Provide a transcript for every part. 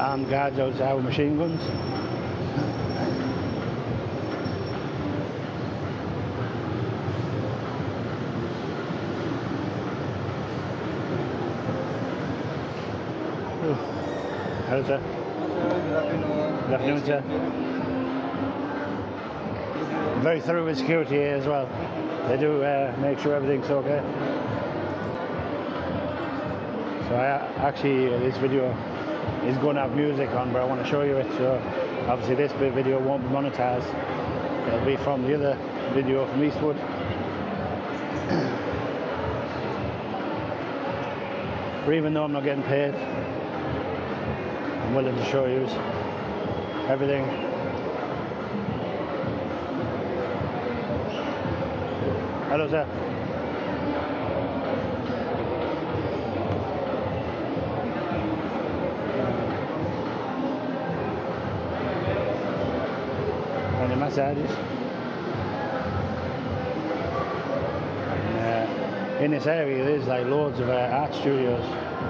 armed guards outside with machine guns. Hello, sir. Good afternoon, sir. Very thorough with security here as well. They do make sure everything's okay. So actually this video is going to have music on, but I want to show you it. So obviously this video won't be monetized. It'll be from the other video from Eastwood. But even though I'm not getting paid, I'm willing to show you everything. Hello, sir. And the massages. And, in this area, there's like loads of art studios.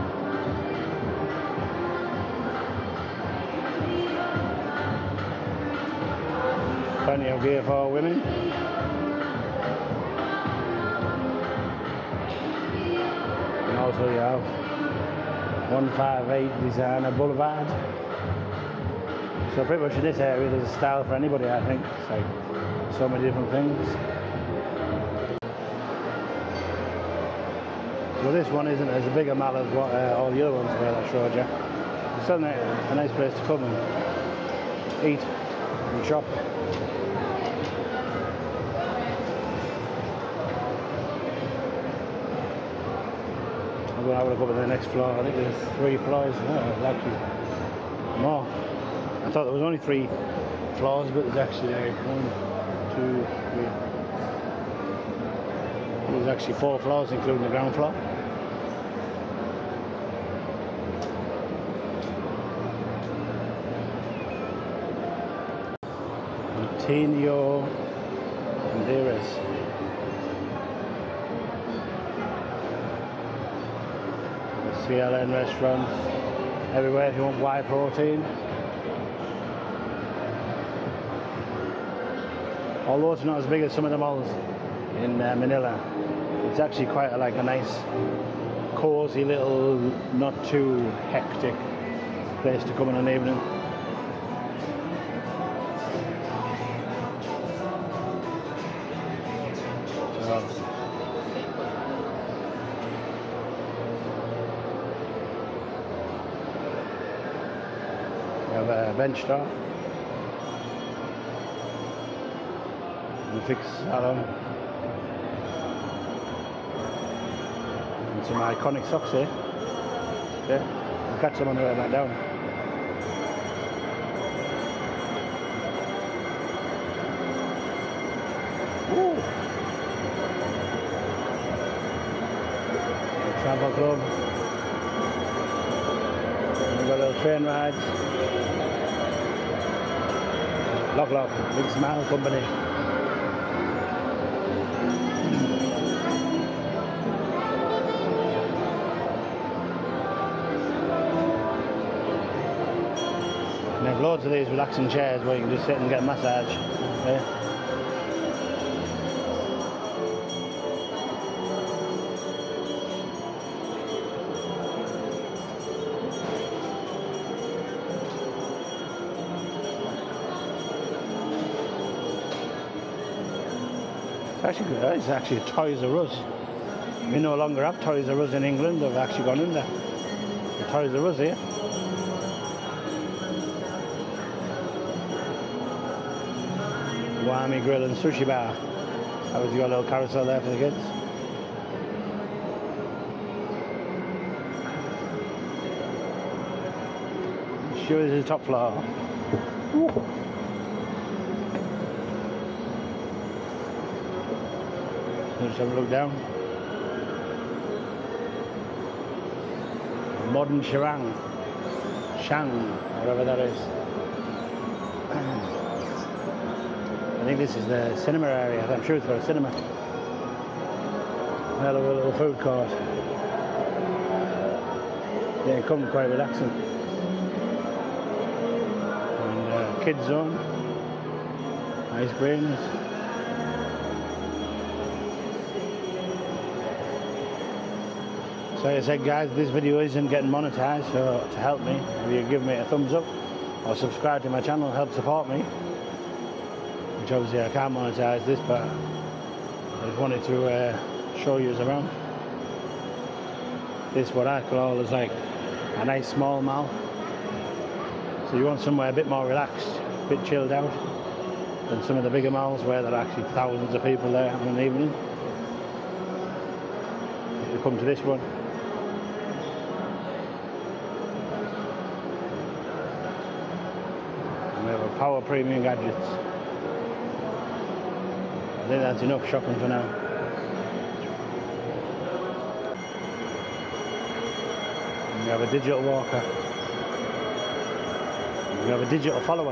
Plenty of gear for women. And also you have 158 Designer Boulevard. So pretty much in this area there's a style for anybody, I think. It's like so many different things. So this one isn't as big a mall as what all the other ones were that I showed you. It's still a nice place to come and eat and shop. I'm going to have a look up at the next floor. I think there's 3 floors. No, there's actually more. I thought there was only 3 floors, but there's actually 1, 2, 3. There's actually 4 floors, including the ground floor. Tenio Banderas. CLN restaurants everywhere if you want whey protein. Although it's not as big as some of the malls in Manila, it's actually quite a nice, cozy little, not too hectic place to come in an evening. We have a bench top and a fixed salon and some iconic socks here. Okay, I'll catch them on the way back down. Woo! Travel club. We've got little train rides. Lock, Big Smile Company. And they have loads of these relaxing chairs where you can just sit and get a massage. Yeah. It's actually a Toys R Us. We no longer have Toys R Us in England. They've actually gone under. The Toys R Us here. Wami Grill and Sushi Bar. That was your little carousel there for the kids. Sure is the top floor. Let's have a look down. Modern Shang, whatever that is. I think this is the cinema area. I'm sure it's got a cinema. Hell of a little food court. Yeah, come quite relaxing. kids zone, ice creams. So like I said guys, this video isn't getting monetized, so to help me, if you give me a thumbs up or subscribe to my channel, help support me. Which obviously I can't monetize this, but I just wanted to show you around. This is what I call is like a nice small mall. So you want somewhere a bit more relaxed, a bit chilled out than some of the bigger malls where there are actually thousands of people there on an evening. If you come to this one, and we have a Power Premium Gadgets. I think that's enough shopping for now. And we have a digital walker. We have a digital follower.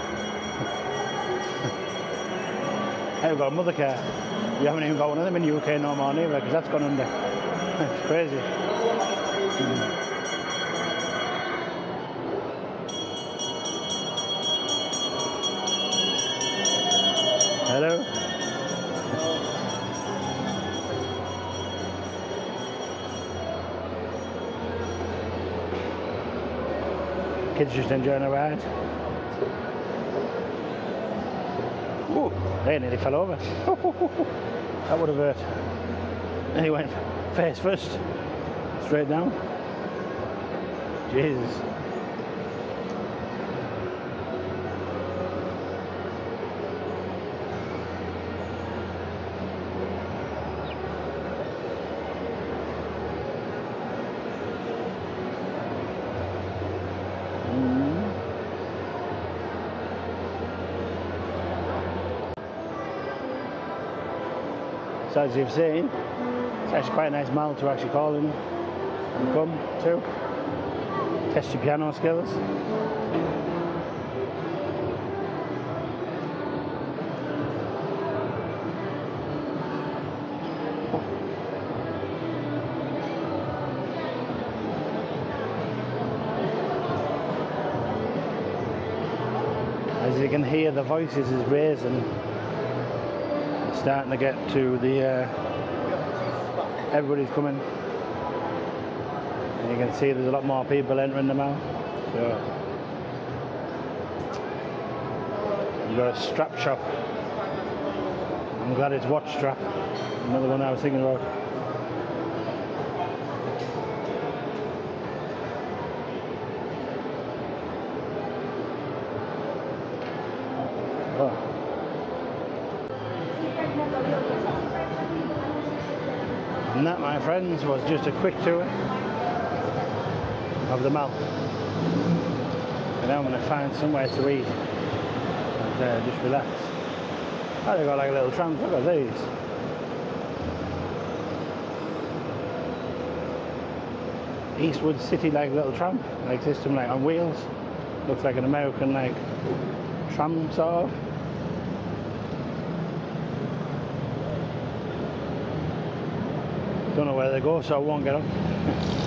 Hey, we've got a mother car. You haven't even got one of them in the UK no more neither, because that's gone under. It's crazy. Hello. Kids just enjoying a ride. Ooh, they nearly fell over. That would have hurt. And he went face first, straight down. Jesus. So as you've seen, it's actually quite a nice mall to actually call in and come to. Test your piano skills. As you can hear, the voices is raising. Starting to get to the everybody's coming, and you can see there's a lot more people entering the mall. So we've got a strap shop. I'm glad it's watch strap, another one I was thinking about. Oh. And that, my friends, was just a quick tour of the mall. And now I'm going to find somewhere to eat and just relax. Oh, they've got like a little tram. Look at these. Eastwood City, like little tram, like system, like on wheels. Looks like an American like tram sort of. Don't know where they go, so I won't get on.